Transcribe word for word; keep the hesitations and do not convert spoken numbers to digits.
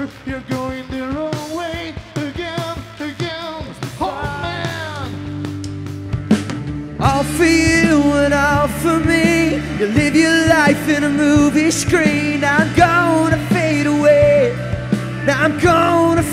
you're, you're going the wrong way again, again. Oh man. All for you and all for me. You live your life in a movie screen. I'm gonna fade away. Now I'm gonna